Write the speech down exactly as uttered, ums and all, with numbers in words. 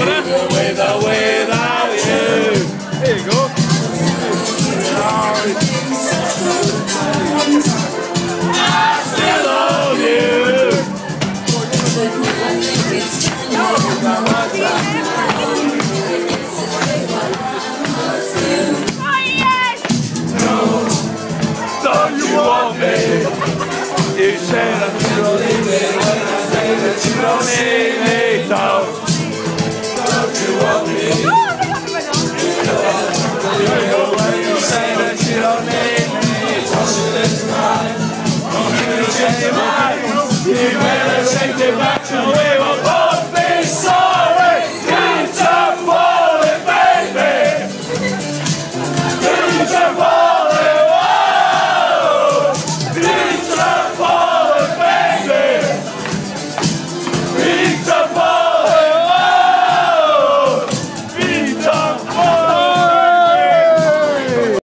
With or without you. Here you go. I still love you. Don't you want me? You say that you don't need me. When I say that you don't need me, don't. Don't you want me? When you say that you don't need me, toss it this time. Don't you change your mind? You better change it back to the way we're born.